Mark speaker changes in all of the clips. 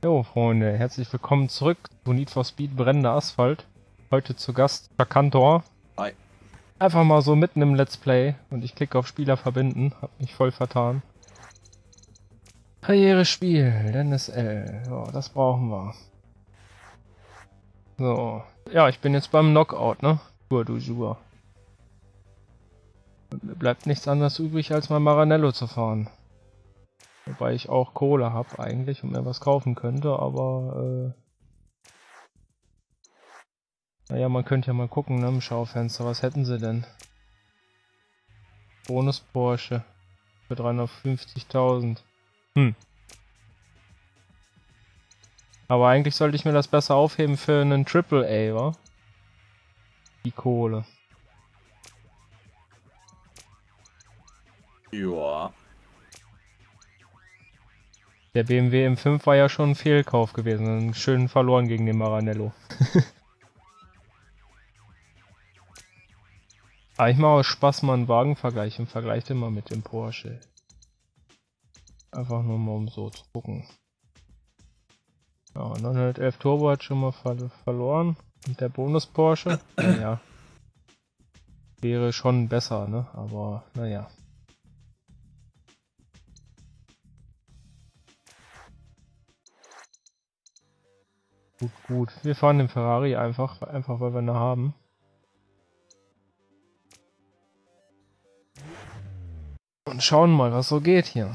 Speaker 1: Jo, Freunde, herzlich willkommen zurück zu Need for Speed brennender Asphalt. Heute zu Gast Chakantor.
Speaker 2: Hi.
Speaker 1: Einfach mal so mitten im Let's Play und ich klicke auf Spieler verbinden, hab mich voll vertan. Karrierespiel, Dennis L. Ja, das brauchen wir. So, ja, ich bin jetzt beim Knockout, ne? Tour du Jour. Und mir bleibt nichts anderes übrig, als mal Maranello zu fahren. Wobei ich auch Kohle habe eigentlich und mir was kaufen könnte, aber naja, man könnte ja mal gucken, ne, im Schaufenster, was hätten sie denn? Bonus Porsche für 350.000. Aber eigentlich sollte ich mir das besser aufheben für einen AAA, wa? Die Kohle.
Speaker 2: Ja.
Speaker 1: Der BMW M5 war ja schon ein Fehlkauf gewesen, schön verloren gegen den Maranello. Aber ich mache aus Spaß mal einen Wagenvergleich und vergleiche den mal mit dem Porsche. Einfach nur mal um so zu gucken. Ja, 911 Turbo hat schon mal verloren. Und der Bonus Porsche, naja, wäre schon besser, ne? Aber naja. Gut. Wir fahren den Ferrari einfach weil wir ihn haben. Und schauen mal, was so geht hier.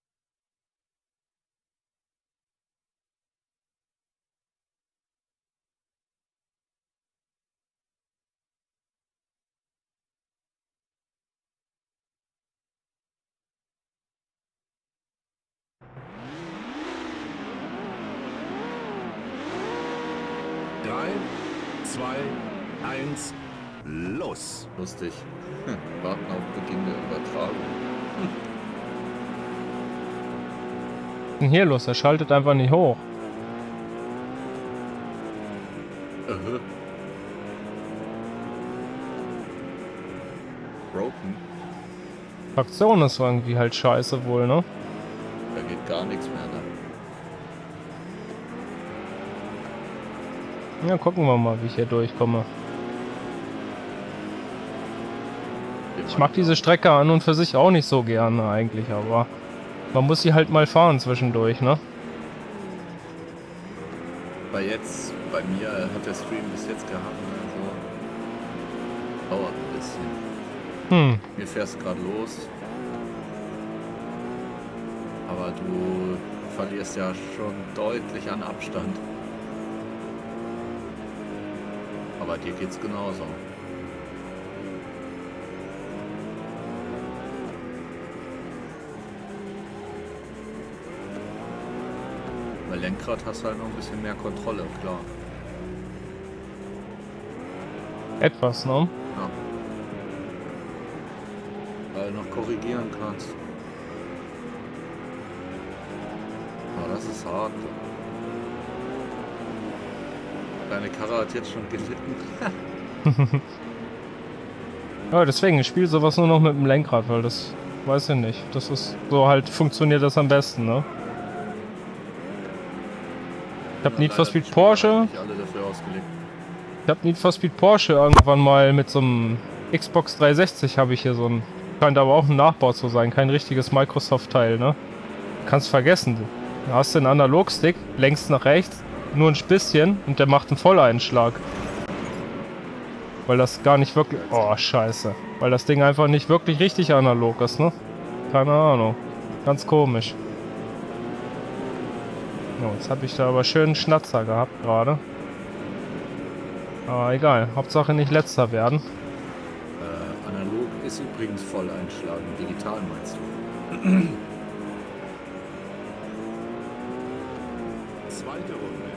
Speaker 3: Drei, zwei, eins, los!
Speaker 2: Lustig. Warten auf Beginn der Übertragung.
Speaker 1: Was ist denn hier los? Er schaltet einfach nicht hoch.
Speaker 2: Broken.
Speaker 1: Fraktion ist irgendwie halt scheiße wohl, ne?
Speaker 2: Da geht gar nichts mehr, ne?
Speaker 1: Ja, gucken wir mal, wie ich hier durchkomme. Ich mag diese Strecke an und für sich auch nicht so gerne eigentlich, aber man muss sie halt mal fahren zwischendurch, ne?
Speaker 2: Bei mir hat der Stream bis jetzt gehabt, also dauert ein bisschen. Mir fährst gerade los. Aber du verlierst ja schon deutlich an Abstand. Aber dir geht's genauso. Bei Lenkrad hast du halt noch ein bisschen mehr Kontrolle, klar.
Speaker 1: Etwas, ne?
Speaker 2: Ja. Weil du noch korrigieren kannst. Aber das ist hart. Deine Karre hat jetzt schon gelitten.
Speaker 1: Ja, deswegen, ich spiele sowas nur noch mit dem Lenkrad, weil das, weiß ich nicht, das ist so halt, funktioniert das am besten, ne? Ich hab Need for Speed Porsche. Ich hab Need for Speed Porsche irgendwann mal mit so einem Xbox 360 habe ich hier so ein, scheint aber auch ein Nachbau zu sein, kein richtiges Microsoft-Teil, ne? Kannst vergessen, du hast den Analogstick, längst nach rechts, nur ein bisschen und der macht einen Volleinschlag. Weil das gar nicht wirklich, oh scheiße, weil das Ding einfach nicht wirklich richtig analog ist, ne? Keine Ahnung, ganz komisch. Oh, jetzt habe ich da aber schön einen Schnatzer gehabt gerade. Aber egal, Hauptsache nicht letzter werden.
Speaker 2: Analog ist übrigens voll einschlagen, digital meinst du?
Speaker 3: Zweite Runde.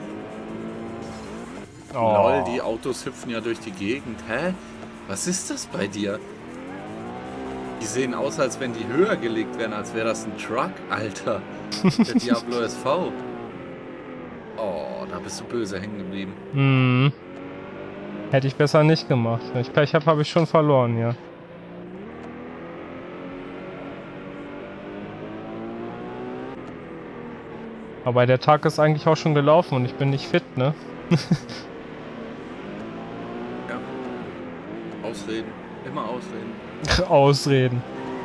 Speaker 1: Oh.
Speaker 2: Lol, die Autos hüpfen ja durch die Gegend. Hä? Was ist das bei dir? Die sehen aus, als wenn die höher gelegt wären, als wäre das ein Truck, Alter. Der Diablo SV. Oh, da bist du böse hängen geblieben.
Speaker 1: Hätte ich besser nicht gemacht. Wenn ich Pech habe, habe ich schon verloren, ja. Aber der Tag ist eigentlich auch schon gelaufen und ich bin nicht fit, ne?
Speaker 2: Ja. Ausreden. Immer ausreden.
Speaker 1: Ausreden.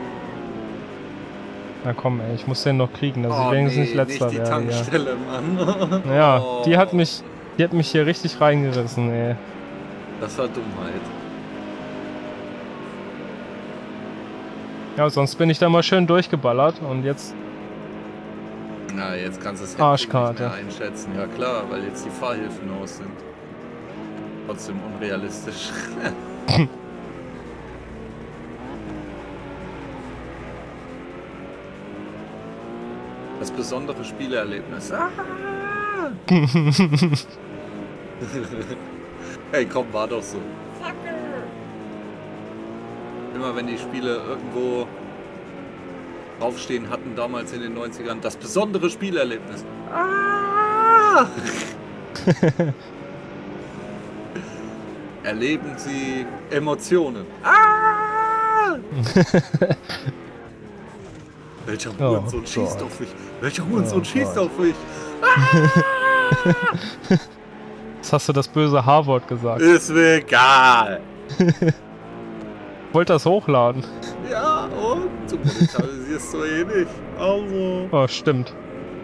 Speaker 1: Na komm, ey, ich muss den noch kriegen, dass ich wenigstens nicht letzter
Speaker 2: nicht die
Speaker 1: werde.
Speaker 2: Tankstelle, Mann.
Speaker 1: Ja,
Speaker 2: Oh,
Speaker 1: die hat mich hier richtig reingerissen, ey.
Speaker 2: Das war Dummheit.
Speaker 1: Ja, sonst bin ich da mal schön durchgeballert und jetzt...
Speaker 2: Na, jetzt kannst du es
Speaker 1: Arschkarte.
Speaker 2: nicht mehr einschätzen. Ja klar, weil jetzt die Fahrhilfen aus sind. Trotzdem unrealistisch. Das besondere Spielerlebnis. Ah! Hey, komm, war doch so. Immer wenn die Spiele irgendwo draufstehen hatten, damals in den 90ern, das besondere Spielerlebnis. Ah! Erleben Sie Emotionen. Ah! Welcher Hurensohn schießt auf mich? Welcher Hurensohn schießt auf mich?
Speaker 1: Jetzt hast du das böse H-Wort gesagt.
Speaker 2: Ist mir egal.
Speaker 1: Ich wollte das hochladen.
Speaker 2: Ja, und du monetarisierst so eh nicht. Also.
Speaker 1: Oh, stimmt.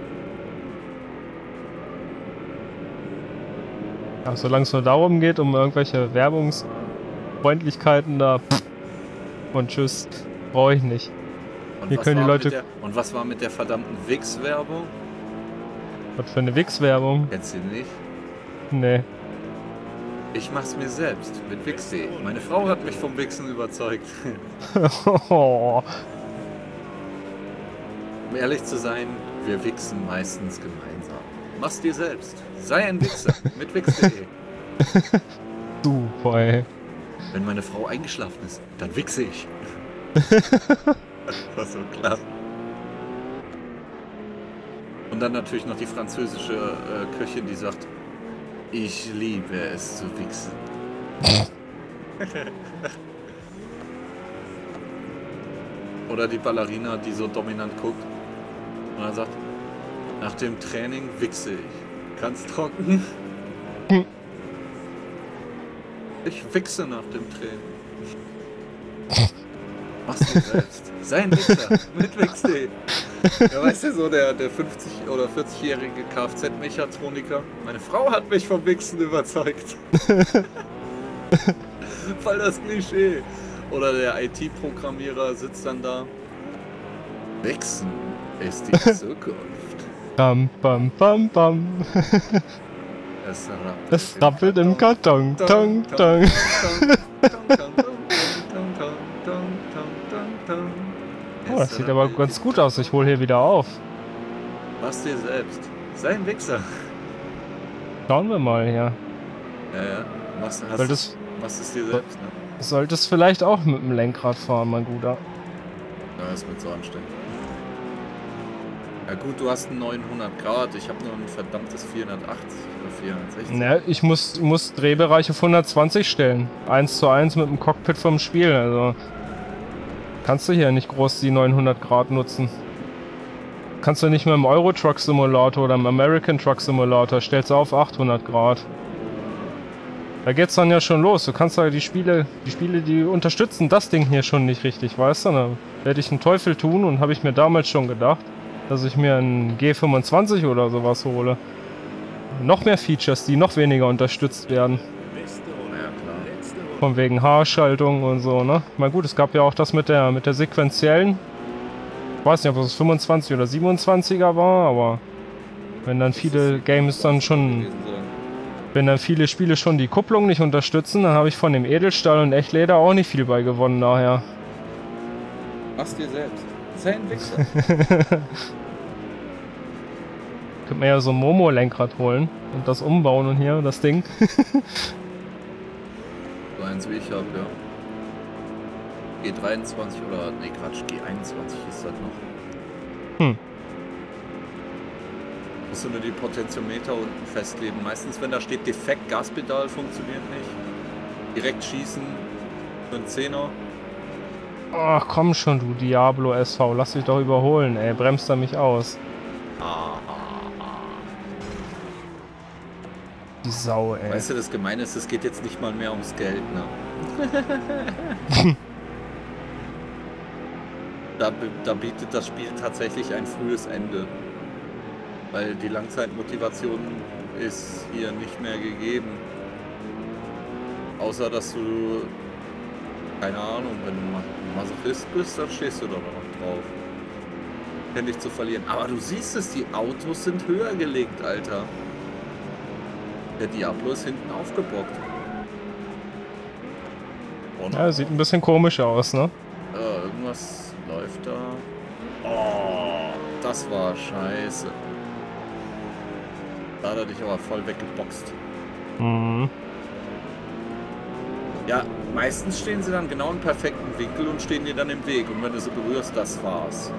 Speaker 1: Ach, solange es nur darum geht, um irgendwelche Werbungsfreundlichkeiten da. Und tschüss. Brauche ich nicht.
Speaker 2: Und
Speaker 1: Hier können die Leute.
Speaker 2: Und was war mit der verdammten Wix-Werbung?
Speaker 1: Was für eine Wix-Werbung?
Speaker 2: Kennst du nicht?
Speaker 1: Nee.
Speaker 2: Ich mach's mir selbst mit Wix.de. Meine Frau hat mich vom Wixen überzeugt.
Speaker 1: Oh.
Speaker 2: Um ehrlich zu sein, wir wichsen meistens gemeinsam. Mach's dir selbst. Sei ein Wichser mit Wix.de.
Speaker 1: Super, ey.
Speaker 2: Wenn meine Frau eingeschlafen ist, dann wichse ich. Das war so klasse. Und dann natürlich noch die französische Köchin, die sagt, ich liebe es zu wichsen. Oder die Ballerina, die so dominant guckt und dann sagt, nach dem Training wichse ich. Ganz trocken. Ich wichse nach dem Training. Mach's dir selbst. Sei ein Wichser mit Wix.de. Ja, weißt du, so der 50- oder 40-jährige Kfz-Mechatroniker. Meine Frau hat mich vom Wichsen überzeugt. Voll das Klischee. Oder der IT-Programmierer sitzt dann da. Wichsen ist die Zukunft.
Speaker 1: Bam, bam, bam, bam. Es rappelt im Karton. Tong, tong. Oh, das sieht aber ganz gut aus. Ich hole hier wieder auf.
Speaker 2: Mach's dir selbst. Sei ein Wichser.
Speaker 1: Schauen wir mal hier.
Speaker 2: Ja. Machst es dir selbst, ne?
Speaker 1: Solltest vielleicht auch mit dem Lenkrad fahren, mein Guter.
Speaker 2: Ja, das wird so anstrengend. Ja gut, du hast einen 900 Grad, ich habe nur ein verdammtes 480 oder 460.
Speaker 1: Ne, ich muss Drehbereich auf 120 stellen. 1:1 mit dem Cockpit vom Spiel, also kannst du hier nicht groß die 900 Grad nutzen. Kannst du nicht mehr im Euro Truck Simulator oder im American Truck Simulator, stellst du auf 800 Grad. Da geht's dann ja schon los. Du kannst ja die Spiele, die unterstützen das Ding hier schon nicht richtig, weißt du? Da werde ich einen Teufel tun und habe ich mir damals schon gedacht, dass ich mir einen G25 oder sowas hole. Noch mehr Features, die noch weniger unterstützt werden. Von wegen Haarschaltung und so, ne? Na gut, es gab ja auch das mit der sequenziellen. Ich weiß nicht, ob es 25 oder 27er war, aber wenn dann viele Games dann schon... Wenn dann viele Spiele schon die Kupplung nicht unterstützen, dann habe ich von dem Edelstahl und Echtleder auch nicht viel bei gewonnen nachher.
Speaker 2: Mach's dir selbst. Sei ein Wichser.
Speaker 1: Könnte man ja so ein Momo-Lenkrad holen und das umbauen und hier das Ding.
Speaker 2: So eins wie ich hab, ja. G23 oder, nee Quatsch, G21 ist das noch. Musst du nur die Potentiometer unten festlegen. Meistens, wenn da steht defekt, Gaspedal funktioniert nicht. Direkt schießen für einen 10er.
Speaker 1: Ach komm schon, du Diablo SV, lass dich doch überholen, ey, bremst er mich aus. Die Sau, ey.
Speaker 2: Weißt du, das Gemeine ist, es geht jetzt nicht mal mehr ums Geld, ne? Da bietet das Spiel tatsächlich ein frühes Ende. Weil die Langzeitmotivation ist hier nicht mehr gegeben. Außer, dass du, keine Ahnung, wenn du Masochist bist, dann stehst du da noch drauf. Ständig zu verlieren. Aber du siehst es, die Autos sind höher gelegt, Alter. Der Diablo ist hinten aufgebockt. Oh,
Speaker 1: Ja, sieht ein bisschen komisch aus, ne?
Speaker 2: Irgendwas läuft da. Oh, das war scheiße. Da hat er dich aber voll weggeboxt.
Speaker 1: Mhm.
Speaker 2: Ja, meistens stehen sie dann genau im perfekten Winkel und stehen dir dann im Weg. Und wenn du sie berührst, das war's.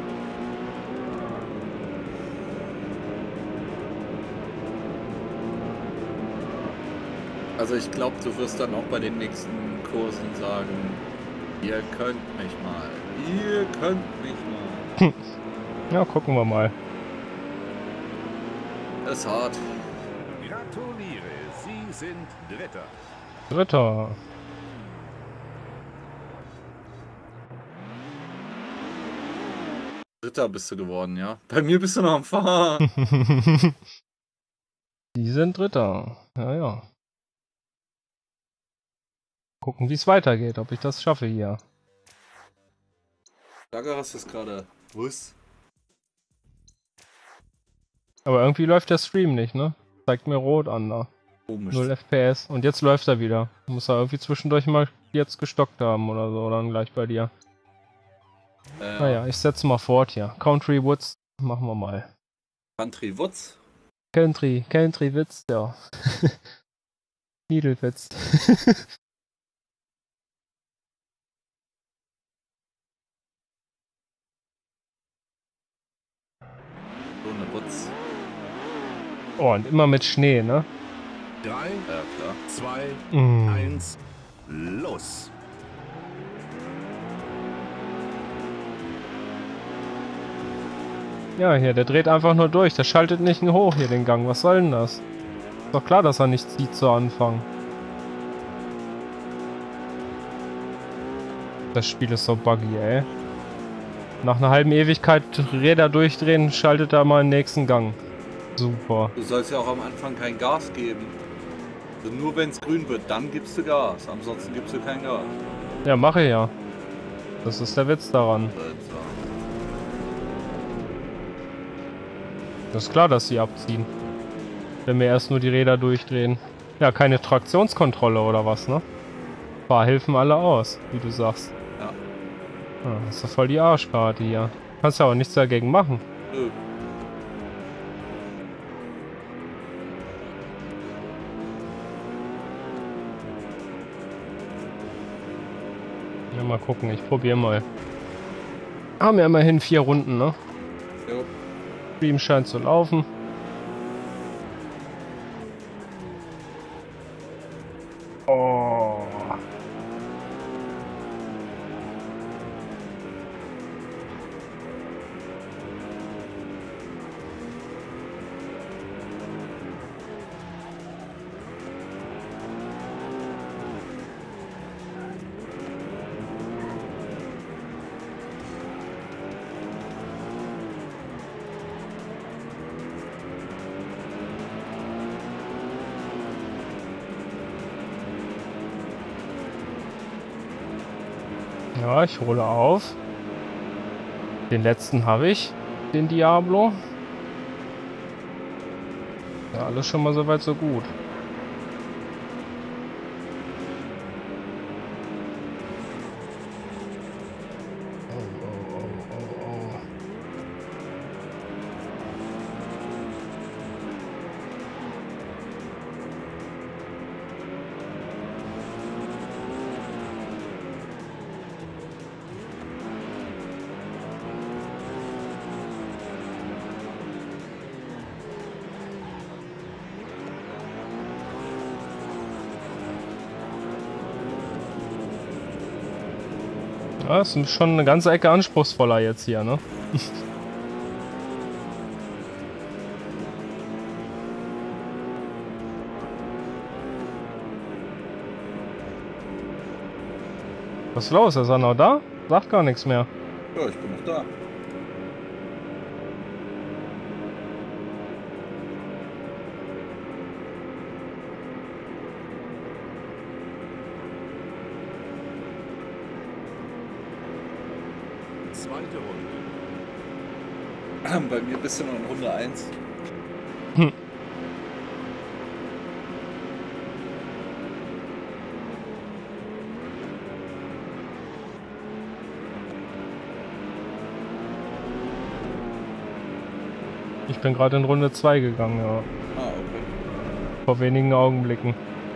Speaker 2: Also ich glaube, du wirst dann auch bei den nächsten Kursen sagen, ihr könnt mich mal. Ihr könnt mich mal.
Speaker 1: Ja, gucken wir mal.
Speaker 2: Es ist hart.
Speaker 3: Gratuliere, Sie sind Dritter.
Speaker 1: Dritter.
Speaker 2: Dritter bist du geworden, ja? Bei mir bist du noch am Fahren.
Speaker 1: Die sind Dritter. Ja, ja. Gucken, wie es weitergeht, ob ich das schaffe hier.
Speaker 2: Lager hast du es gerade. Was?
Speaker 1: Aber irgendwie läuft der Stream nicht, ne? Zeigt mir rot an da.
Speaker 2: Komisch.
Speaker 1: 0 FPS. Und jetzt läuft er wieder. Muss er irgendwie zwischendurch mal jetzt gestockt haben oder so, dann gleich bei dir. Naja, ich setze mal fort hier. Country Woods machen wir mal.
Speaker 2: Country Woods?
Speaker 1: Country Witz, ja. Niedelwitz.
Speaker 2: So eine Woods.
Speaker 1: Oh, und immer mit Schnee, ne?
Speaker 3: 3,
Speaker 2: Ja, klar.
Speaker 3: 2,
Speaker 1: Mm.
Speaker 3: 1, los.
Speaker 1: Ja, hier, der dreht einfach nur durch. Der schaltet nicht hoch hier den Gang. Was soll denn das? Ist doch klar, dass er nicht zieht zu Anfang. Das Spiel ist so buggy, ey. Nach einer halben Ewigkeit Räder durchdrehen, schaltet er mal den nächsten Gang. Super.
Speaker 2: Du sollst ja auch am Anfang kein Gas geben. Also nur wenn es grün wird, dann gibst du Gas. Ansonsten gibst du kein Gas.
Speaker 1: Ja, mache ich ja. Das ist der Witz daran. Das ist klar, dass sie abziehen. Wenn wir erst nur die Räder durchdrehen. Ja, keine Traktionskontrolle oder was, ne? Fahrhilfen alle aus, wie du sagst.
Speaker 2: Ja.
Speaker 1: Ah, das ist doch voll die Arschkarte hier. Kannst ja auch nichts dagegen machen.
Speaker 2: Nö.
Speaker 1: Ja, mal gucken, ich probiere mal. Haben ja immerhin 4 Runden, ne?
Speaker 2: Jo.
Speaker 1: Stream scheint zu laufen. Oh. Ja, ich hole auf. Den letzten habe ich, den Diablo. Ja, alles schon mal soweit so gut. Oh. Ja, ist schon eine ganze Ecke anspruchsvoller jetzt hier, ne? Was ist los? Ist er noch da? Sagt gar nichts mehr.
Speaker 2: Ja, ich bin noch da.
Speaker 3: Zweite Runde.
Speaker 2: Bei mir bist du noch in Runde 1.
Speaker 1: Hm. Ich bin gerade in Runde 2 gegangen, ja.
Speaker 2: Ah, okay.
Speaker 1: Vor wenigen Augenblicken.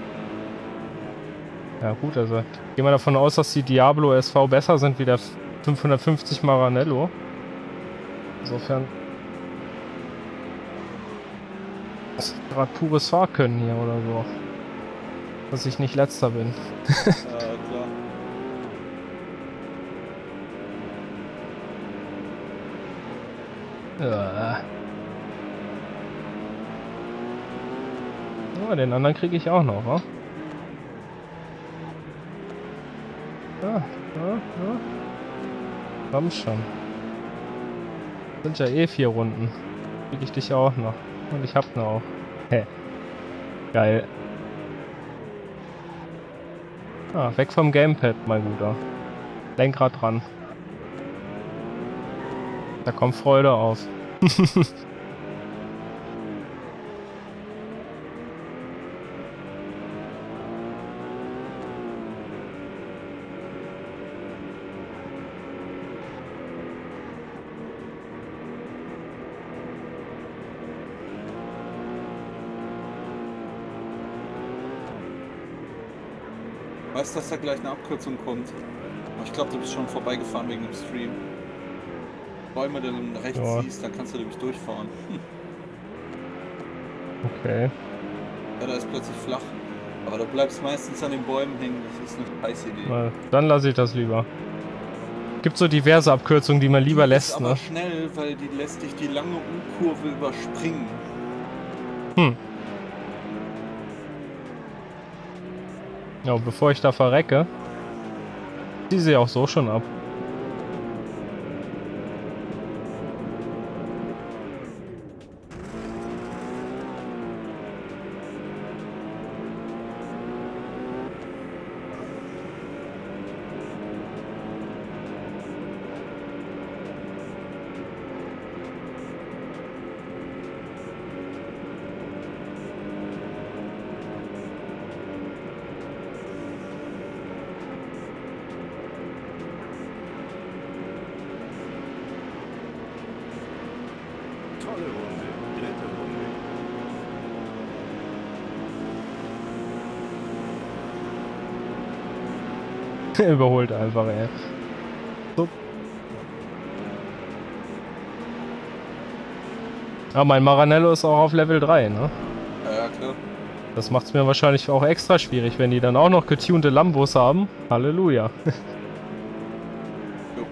Speaker 1: Ja gut, also gehen wir davon aus, dass die Diablo SV besser sind wie der 550 Maranello. Insofern das ist gerade pures Fahrkönnen hier oder so. Dass ich nicht letzter bin.
Speaker 2: Klar.
Speaker 1: Oh, den anderen kriege ich auch noch, wa? Ja. Komm schon. Sind ja eh 4 Runden. Krieg ich dich auch noch. Und ich hab noch auch. Hä. Geil. Ah, weg vom Gamepad, mein Guter. Lenkrad dran. Da kommt Freude auf.
Speaker 2: Weißt du, dass da gleich eine Abkürzung kommt? Aber ich glaube, du bist schon vorbeigefahren wegen dem Stream. Bäume, die du rechts
Speaker 1: Ja.
Speaker 2: siehst, dann kannst du nämlich durchfahren.
Speaker 1: Okay.
Speaker 2: Ja, da ist plötzlich flach. Aber du bleibst meistens an den Bäumen hängen, das ist eine scheiß Idee.
Speaker 1: Na, dann lasse ich das lieber. Gibt so diverse Abkürzungen, die man lieber
Speaker 2: Die ist
Speaker 1: lässt,
Speaker 2: aber
Speaker 1: ne?
Speaker 2: schnell, weil die lässt dich die lange U-Kurve überspringen.
Speaker 1: Hm. Ja, und bevor ich da verrecke, ziehe sie auch so schon ab.
Speaker 3: Tolle Runde. Dritte Runde.
Speaker 1: Überholt einfach, ey. So. Aber mein Maranello ist auch auf Level 3, ne?
Speaker 2: Ja, klar.
Speaker 1: Das macht es mir wahrscheinlich auch extra schwierig, wenn die dann auch noch getunte Lambos haben. Halleluja.
Speaker 2: Jo.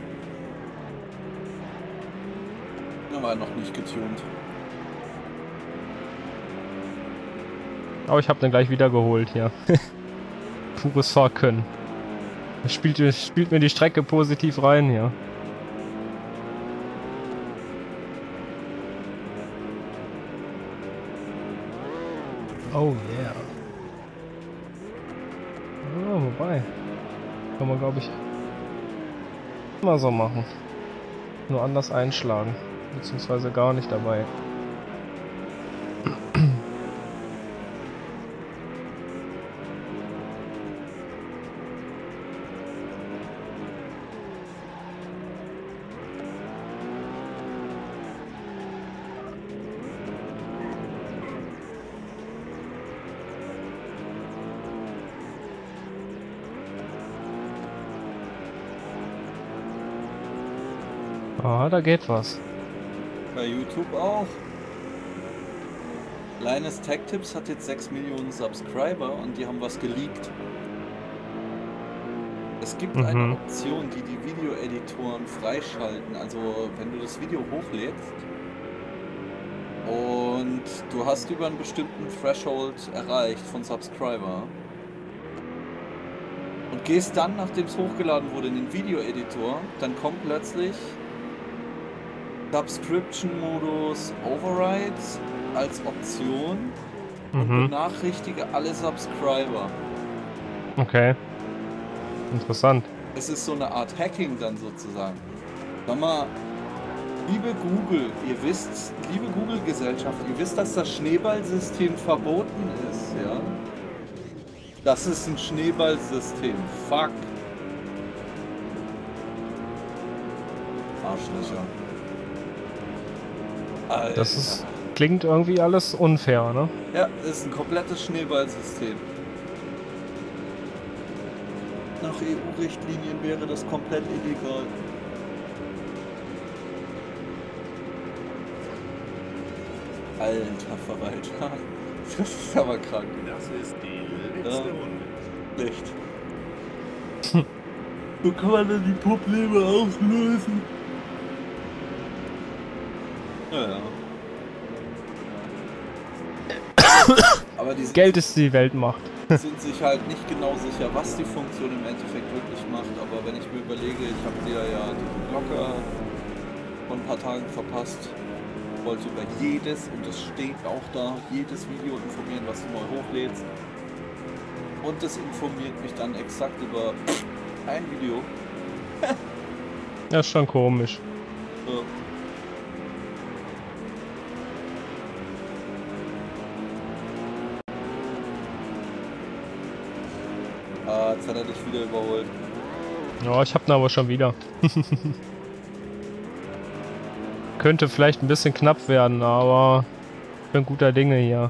Speaker 2: Aber noch nicht getunt.
Speaker 1: Aber ich habe den gleich wieder geholt hier. Pures Fahrkönnen. Das spielt mir die Strecke positiv rein hier. Oh yeah. Oh, wobei. Kann man, glaube ich, immer so machen. Nur anders einschlagen. Beziehungsweise gar nicht dabei. Ah, da geht was.
Speaker 2: Bei YouTube auch. Linus Tech Tips hat jetzt 6 Millionen Subscriber und die haben was geleakt. Es gibt eine Option, die die Videoeditoren freischalten. Also wenn du das Video hochlädst und du hast über einen bestimmten Threshold erreicht von Subscriber und gehst dann, nachdem es hochgeladen wurde, in den Video-Editor, dann kommt plötzlich Subscription-Modus Overrides als Option und benachrichtige alle Subscriber.
Speaker 1: Okay. Interessant.
Speaker 2: Es ist so eine Art Hacking dann sozusagen. Sag mal, liebe Google, ihr wisst, liebe Google-Gesellschaft, ihr wisst, dass das Schneeballsystem verboten ist, ja? Das ist ein Schneeballsystem. Fuck. Arschlöcher. Alter.
Speaker 1: Das klingt irgendwie alles unfair, ne?
Speaker 2: Ja, das ist ein komplettes Schneeballsystem. Nach EU-Richtlinien wäre das komplett illegal. Alter Verwalter. Das ist aber krank.
Speaker 3: Das ist die letzte Runde.
Speaker 2: Schlecht. So kann man denn die Probleme auslösen? Ja. Aber die
Speaker 1: Geld ist die Weltmacht.
Speaker 2: sind sich halt nicht genau sicher, was die Funktion im Endeffekt wirklich macht. Aber wenn ich mir überlege, ich habe dir ja die Glocke vor ein paar Tagen verpasst, wollte über jedes, und das steht auch da, jedes Video informieren, was du neu hochlädst. Und das informiert mich dann exakt über ein Video.
Speaker 1: Das ist schon komisch.
Speaker 2: So. Ah, jetzt hat er dich wieder überholt.
Speaker 1: Ja, ich hab ihn aber schon wieder. Könnte vielleicht ein bisschen knapp werden, aber ich bin guter Dinge hier.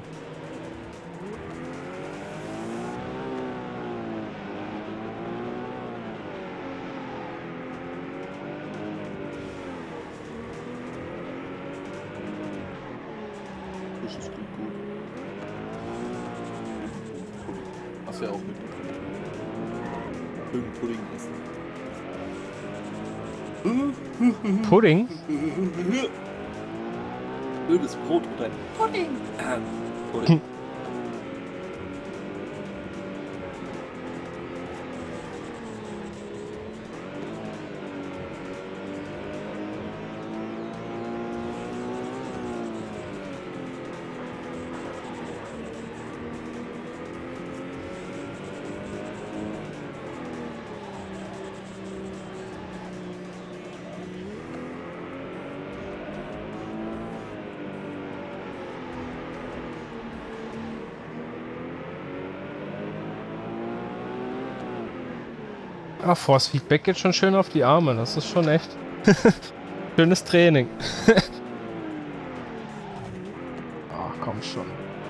Speaker 2: Das ist gut. Hast du ja auch mit. Pudding essen.
Speaker 1: Pudding?
Speaker 2: Blödes Brot oder ein Pudding. Pudding.
Speaker 1: Ah, Force Feedback geht schon schön auf die Arme. Das ist schon echt schönes Training. Ach, komm schon.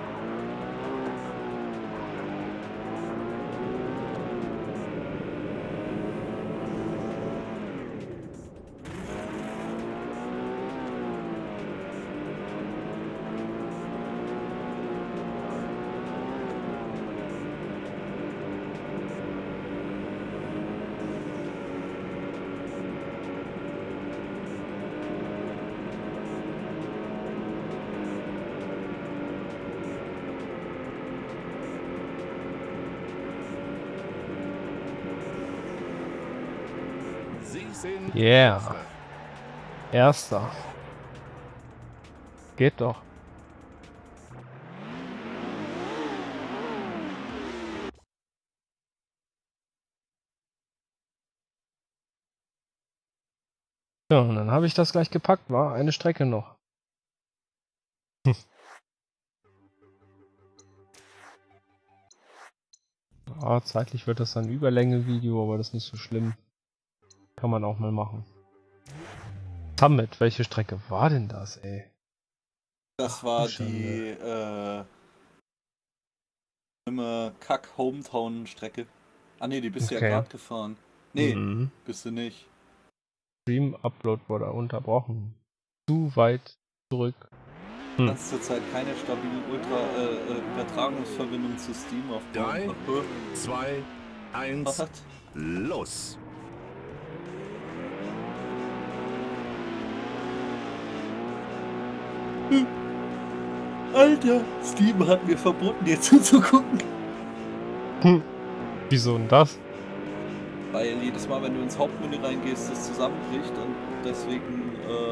Speaker 3: Sie sind
Speaker 1: Yeah. Erster. Geht doch. Ja, und dann habe ich das gleich gepackt, war eine Strecke noch. Ah, zeitlich wird das ein Überlänge-Video, aber das ist nicht so schlimm. Kann man auch mal machen. Summit, welche Strecke war denn das, ey?
Speaker 2: Das war
Speaker 1: Schade.
Speaker 2: die immer Kack-Hometown-Strecke. Ah ne, die bist du ja
Speaker 1: Okay.
Speaker 2: gerade gefahren. Nee,
Speaker 1: Mhm.
Speaker 2: bist du nicht.
Speaker 1: Stream-Upload wurde unterbrochen. Zu weit zurück.
Speaker 2: Du hast zurzeit keine stabile Übertragungsverbindung zu Steam aufbauen.
Speaker 3: 3, 2, 1,
Speaker 2: Was?
Speaker 3: los!
Speaker 2: Alter, Steam hat mir verboten, dir zuzugucken.
Speaker 1: Wieso denn das?
Speaker 4: Weil jedes Mal, wenn du ins Hauptmenü reingehst, das zusammenbricht und deswegen,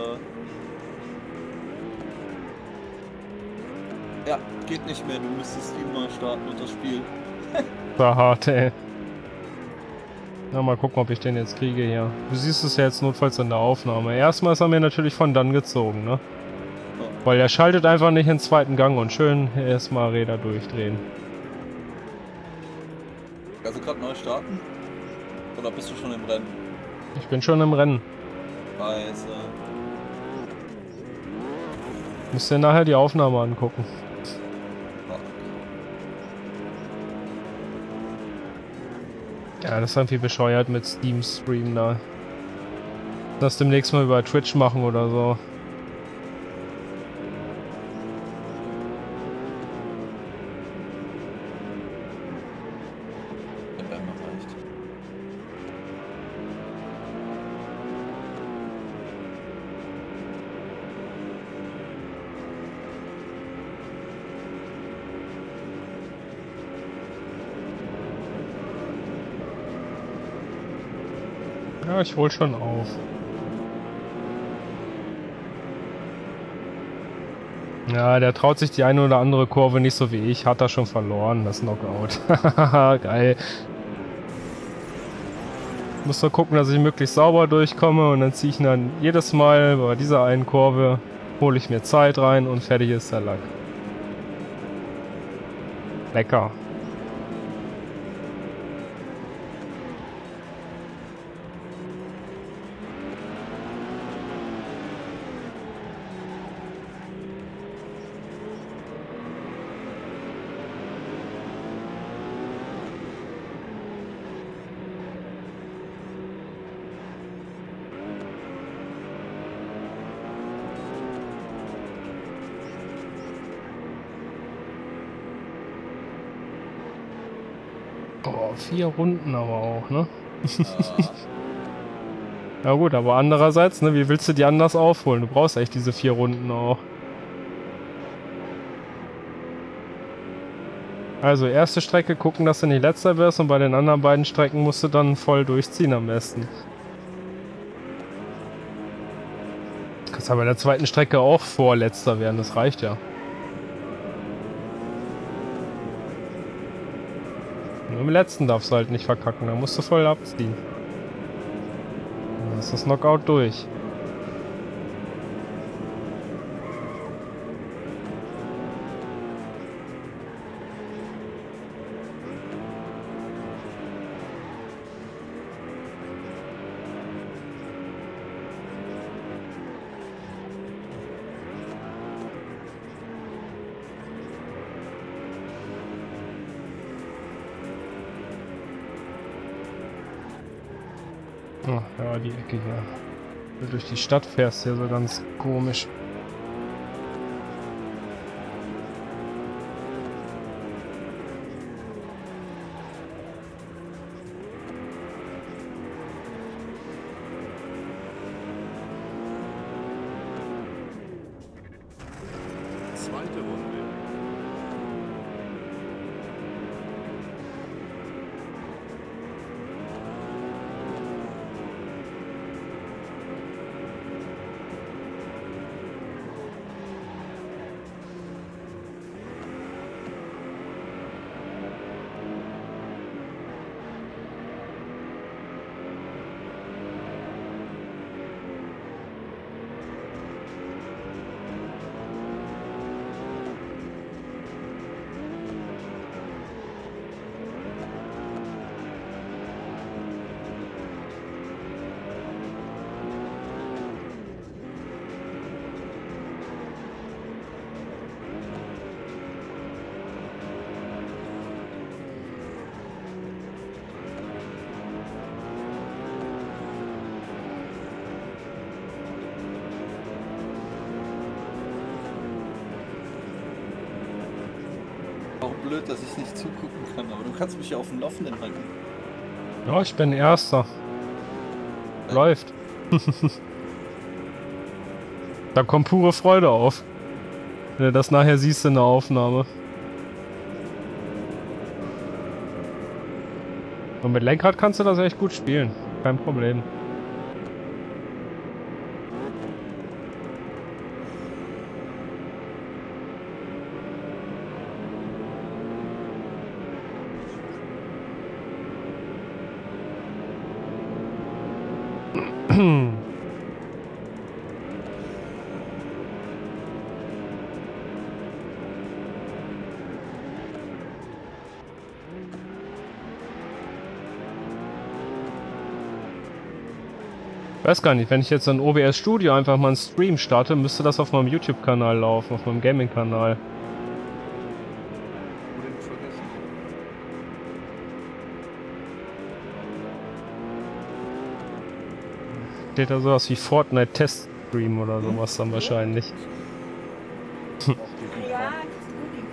Speaker 4: ja, geht nicht mehr. Du müsstest Steam mal starten und das Spiel.
Speaker 1: War hart, ey. Na, mal gucken, ob ich den jetzt kriege hier. Du siehst es ja jetzt notfalls in der Aufnahme. Erstmal ist er mir natürlich von dann gezogen, ne?
Speaker 4: Ja.
Speaker 1: Weil er schaltet einfach nicht in den zweiten Gang und schön erstmal Räder durchdrehen.
Speaker 4: Also gerade neu starten? Oder bist du schon im Rennen?
Speaker 1: Ich bin schon im Rennen.
Speaker 4: Scheiße.
Speaker 1: Müsst ihr nachher die Aufnahme angucken. Ja, das ist irgendwie bescheuert mit Steam Stream da. Das demnächst mal über Twitch machen oder so.
Speaker 4: Der Wärme reicht.
Speaker 1: Ja, ich hol schon auf. Ja, der traut sich die eine oder andere Kurve nicht so wie ich. Hat er schon verloren, das Knockout. Geil. Ich muss nur gucken, dass ich möglichst sauber durchkomme und dann ziehe ich dann jedes Mal bei dieser einen Kurve, hole ich mir Zeit rein und fertig ist der Lack. Lecker. Oh, 4 Runden aber auch, ne? Ja gut, aber andererseits, ne, wie willst du die anders aufholen? Du brauchst echt diese 4 Runden auch. Also erste Strecke gucken, dass du nicht letzter wirst und bei den anderen beiden Strecken musst du dann voll durchziehen am besten. Du kannst aber bei der zweiten Strecke auch vorletzter werden, das reicht ja. Nur im letzten darfst du halt nicht verkacken, da musst du voll abziehen. Dann ist das Knockout durch. Ach, ja, die Ecke hier. Wenn du durch die Stadt fährst, hier so ganz komisch.
Speaker 3: Zweite Runde.
Speaker 4: Auch blöd, dass ich nicht zugucken kann, aber du kannst mich ja auf dem Laufenden halten.
Speaker 1: Ja, ich bin Erster. Läuft. Da kommt pure Freude auf. Wenn du das nachher siehst in der Aufnahme. Und mit Lenkrad kannst du das echt gut spielen. Kein Problem. Weiß gar nicht, wenn ich jetzt in OBS Studio einfach mal einen Stream starte, müsste das auf meinem YouTube-Kanal laufen, auf meinem Gaming-Kanal.
Speaker 4: Unbedingt vergessen.
Speaker 1: Steht da sowas wie Fortnite-Test-Stream oder sowas dann wahrscheinlich.
Speaker 4: Auch die
Speaker 5: Ja,
Speaker 4: Frage.
Speaker 5: das ist gut.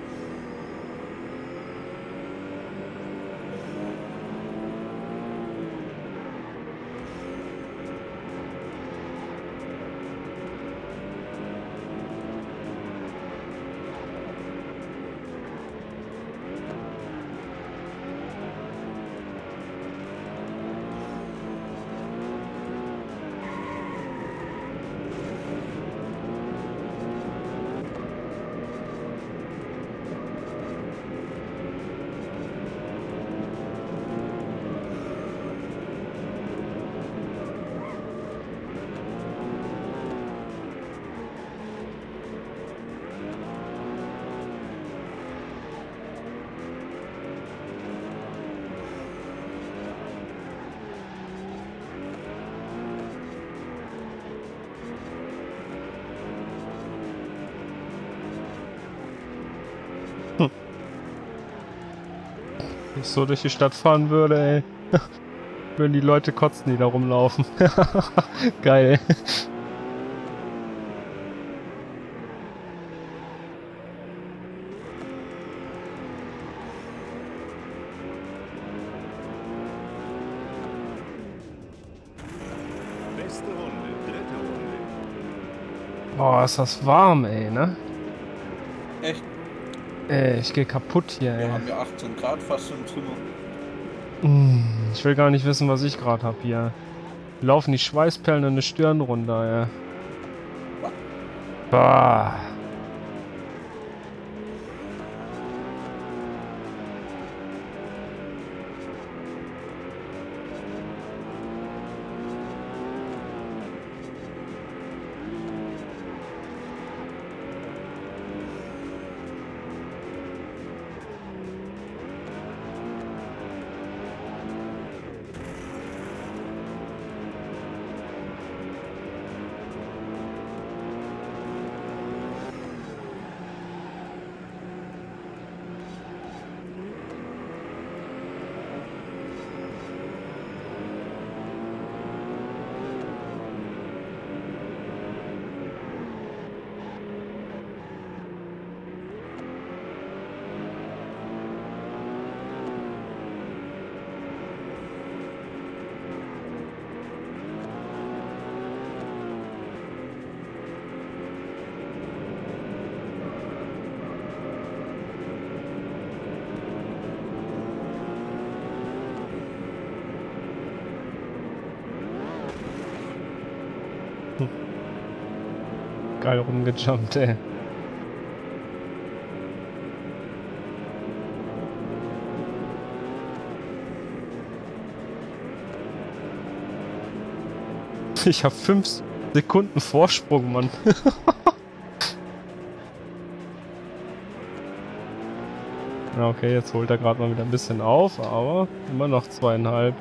Speaker 1: Wenn ich so durch die Stadt fahren würde, ey. Würden die Leute kotzen, die da rumlaufen. Geil.
Speaker 3: Beste Runde, dritte Runde.
Speaker 1: Boah, ist das warm, ey, ne?
Speaker 4: Echt?
Speaker 1: Ey, ich geh kaputt hier,
Speaker 4: Wir
Speaker 1: ey.
Speaker 4: haben ja 18 Grad fast im Zimmer.
Speaker 1: Ich will gar nicht wissen, was ich gerade hab hier. Laufen die Schweißperlen in die Stirn runter, ey. Bah. Geil rumgejumpt, ey. Ich hab 5 Sekunden Vorsprung, Mann. Ja, okay, jetzt holt er gerade mal wieder ein bisschen auf, aber immer noch 2,5.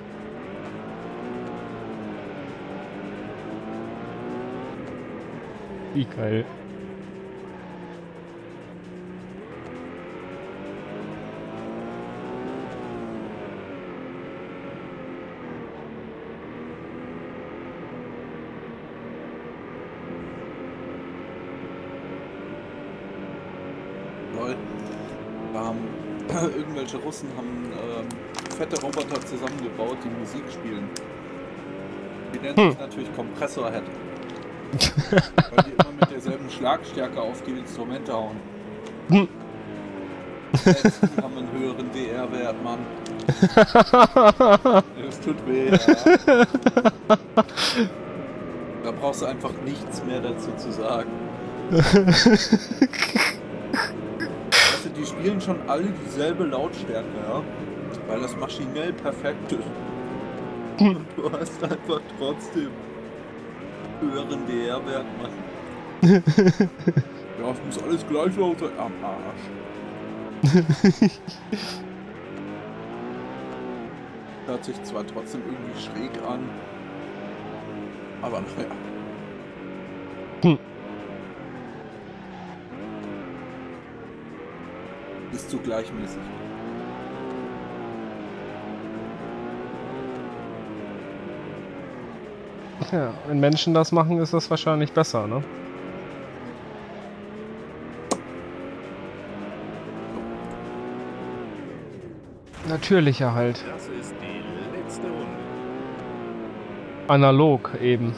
Speaker 1: Wie geil.
Speaker 4: Lol. Irgendwelche Russen haben fette Roboter zusammengebaut, die Musik spielen. Die nennen sich natürlich Kompressorhead. Weil die immer mit derselben Schlagstärke auf die Instrumente hauen. Die haben einen höheren DR-Wert, Mann. Es tut weh, ja. Da brauchst du einfach nichts mehr dazu zu sagen. Also die spielen schon alle dieselbe Lautstärke, ja? Weil das maschinell perfekt ist. Und du hast einfach trotzdem höheren DR-Wert, Mann. Ja, es muss alles gleich laut sein. Am Arsch. Hört sich zwar trotzdem irgendwie schräg an, aber naja. Ist zu gleichmäßig.
Speaker 1: Ja, wenn Menschen das machen, ist das wahrscheinlich besser, ne? Natürlicher halt.
Speaker 3: Das ist die letzte Runde.
Speaker 1: Analog eben.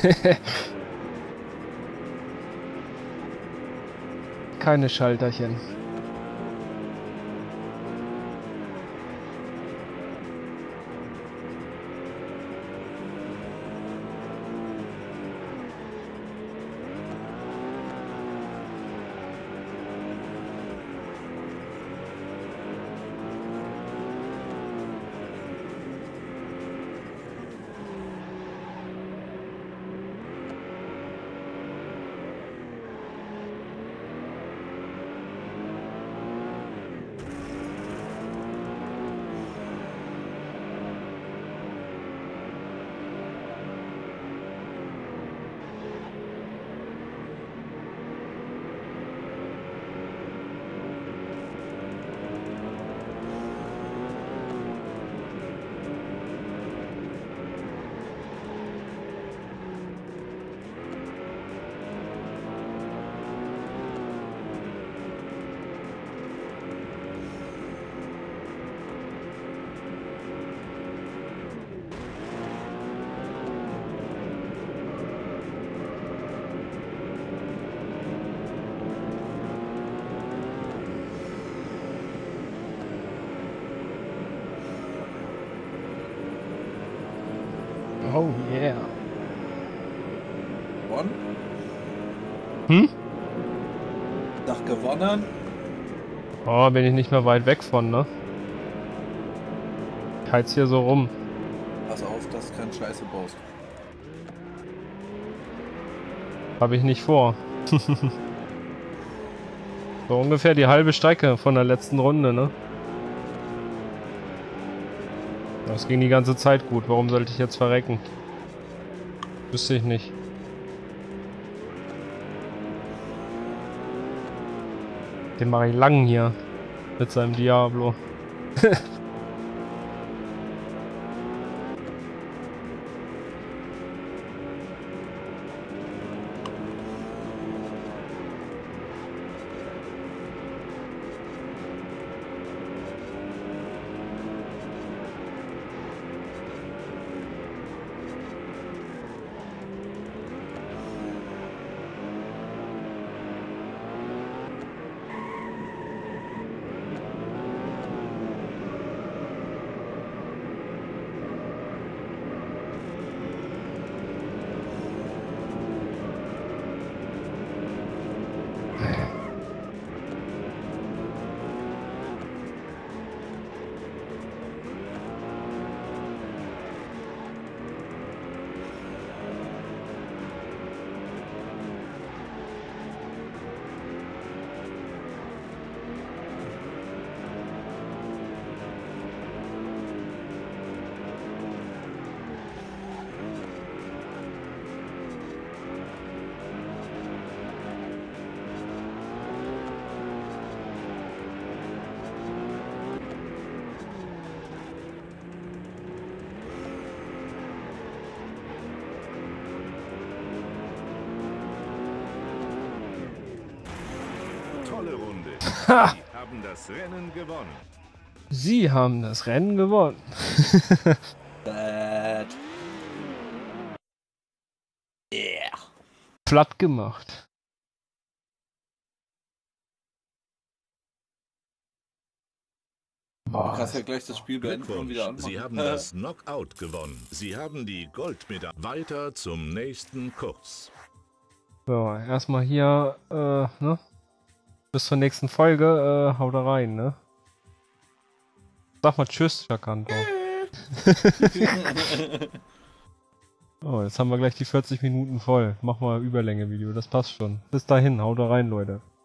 Speaker 1: Keine Schalterchen. Oh yeah.
Speaker 4: Gewonnen?
Speaker 1: Hm?
Speaker 4: Dach gewonnen?
Speaker 1: Oh, bin ich nicht mehr weit weg von, ne? Ich heiz hier so rum.
Speaker 4: Pass auf, dass du keinen Scheiße baust.
Speaker 1: Habe ich nicht vor. So ungefähr die halbe Strecke von der letzten Runde, ne? Das ging die ganze Zeit gut. Warum sollte ich jetzt verrecken? Wüsste ich nicht. Den mache ich lang hier. Mit seinem Diablo.
Speaker 3: Tolle Runde.
Speaker 1: Ha!
Speaker 3: Sie haben das Rennen gewonnen.
Speaker 1: Sie haben das Rennen gewonnen.
Speaker 4: Bad. Yeah.
Speaker 1: Platt gemacht.
Speaker 4: Du kannst ja gleich das Spiel beenden und
Speaker 3: Glückwunsch,
Speaker 4: wieder anmachen.
Speaker 3: Sie haben das Knockout gewonnen. Sie haben die Goldmedaille. Weiter zum nächsten Kurs.
Speaker 1: So, erstmal hier, ne? Bis zur nächsten Folge, haut da rein, ne? Sag mal Tschüss, Jakanto. Oh, jetzt haben wir gleich die 40 Minuten voll. Mach mal Überlänge-Video, das passt schon. Bis dahin, haut da rein, Leute.